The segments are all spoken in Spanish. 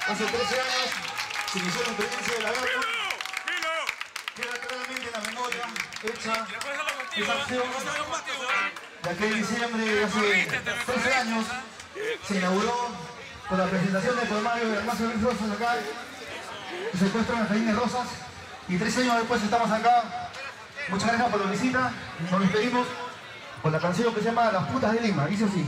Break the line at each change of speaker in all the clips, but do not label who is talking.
Hace 13 años se inició la experiencia de la guerra. Queda claramente en la memoria hecha esa acción de aquel diciembre de hace 13 años. Se inauguró con la presentación del poemario de Dalmacio Luis Rosas acá, el secuestro de las Jardines Rosas. Y 13 años después estamos acá. Muchas gracias por la visita. Nos despedimos con la canción que se llama Las Putas de Lima. Dice así.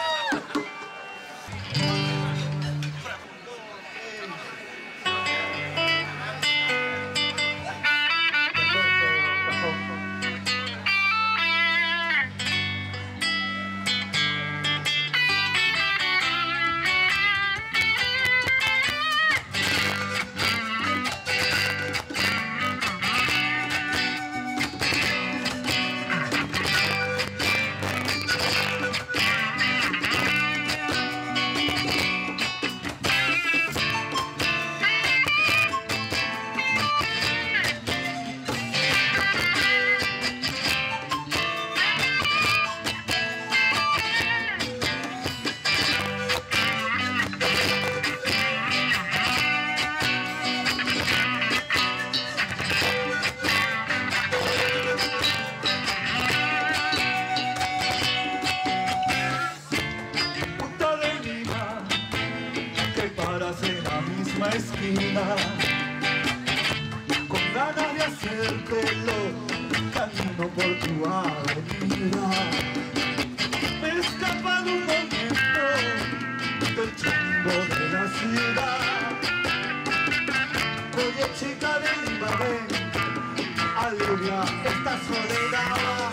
Esquina, con ganas de hacértelo camino por tu avenida. Me escapa de un momento del chumbo de la ciudad. Oye, chica de Lima, ven, alivia esta soledad.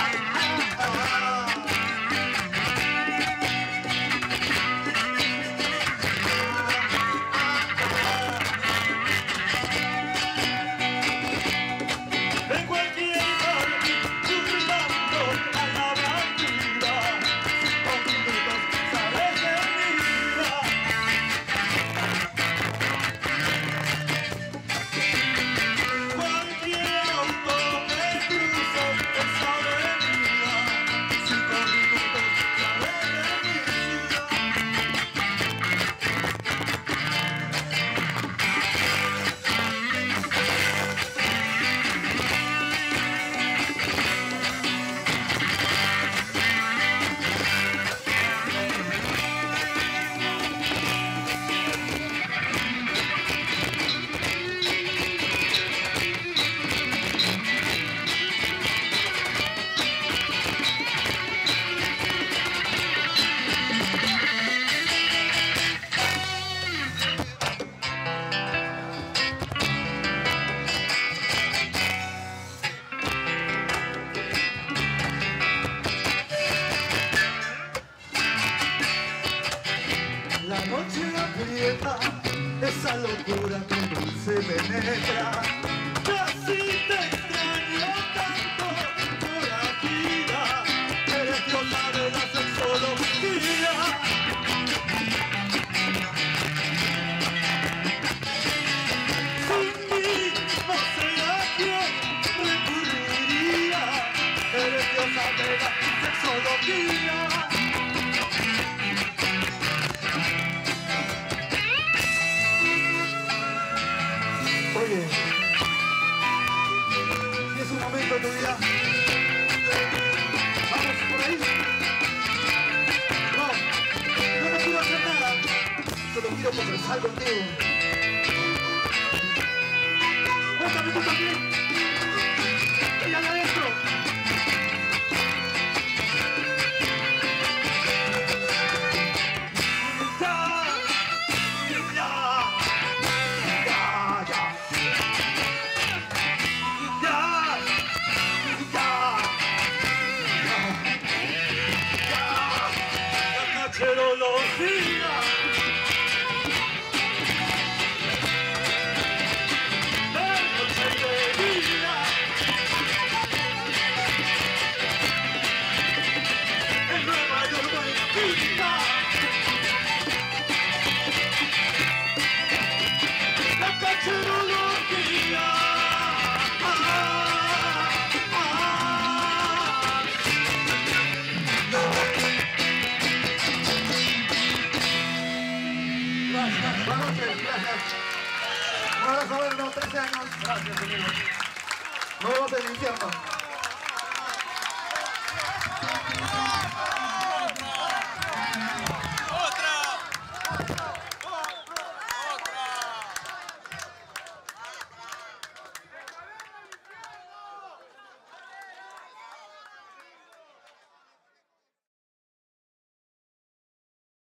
La noche aprieta, esa locura que dulce penetra. Casi te extraño tanto, pura vida. Eres diosa de la sexología. Sin mí no sé a quién recurriría. Eres diosa de la sexología. Oye, si es un momento de tu vida, vamos por ahí. No quiero hacer nada, solo quiero conversar contigo. Cuéntame tú también, ella de adentro. Buenas noches. abrazo, Verno, 13 años.
Gracias, amigo.
Nuevos del infierno.